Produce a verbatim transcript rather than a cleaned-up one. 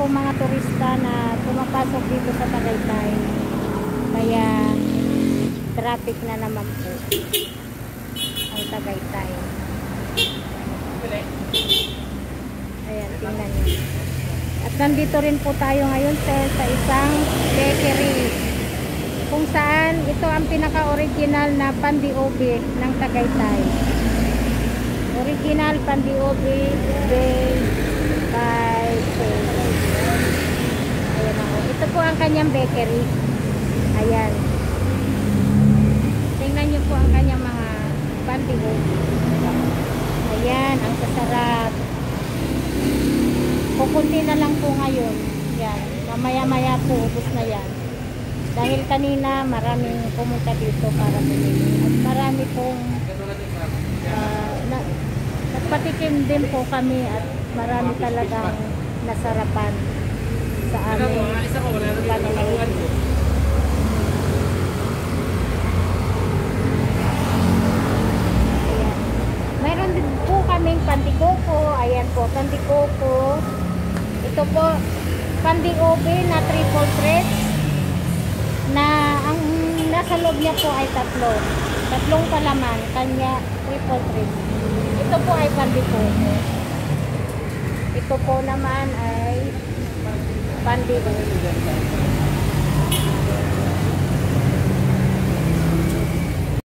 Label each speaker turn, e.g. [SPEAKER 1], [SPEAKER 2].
[SPEAKER 1] mga turista na pumapasok dito sa Tagaytay. Kaya traffic na naman po ang Tagaytay. Ayan, tingnan nyo. At nandito rin po tayo ngayon sir, sa isang bakery kung saan ito ang pinaka-original na pandiobe ng Tagaytay. Original pandiobe baked by Chef. Ayan ako. Ito po ang kanyang bakery. Ayan. Tingnan nyo po ang kanyang mga pandiobe. Ayan, ang sasarap. Kukunti na lang po ngayon. Yan. Mamaya-maya po, ubos na yan. Dahil kanina maraming pumunta dito para bumili. At marami pong uh, na, nagpatikim din po kami at marami talagang nasarapan sa aming pananayin. Mayroon din po kaming pandikoko. Ayan po, pandikoko. Ito po, pandiobe na triple thread na ang nasa loob niya po ay tatlo. Tatlong palaman, kanya triple thread. Ito po ay pandikoko. Ito po naman ay pandikoko.